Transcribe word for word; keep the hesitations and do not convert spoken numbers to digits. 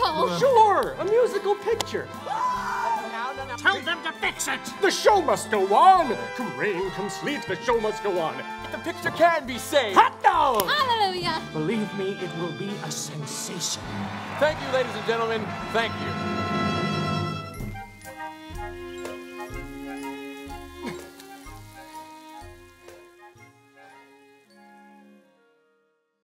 musical! Sure, a musical picture. No, no, no. Tell them to fix it! The show must go on. Come rain, come sleet, the show must go on. The picture can be saved. Hot dog! Hallelujah! Believe me, it will be a sensation. Thank you, ladies and gentlemen. Thank you.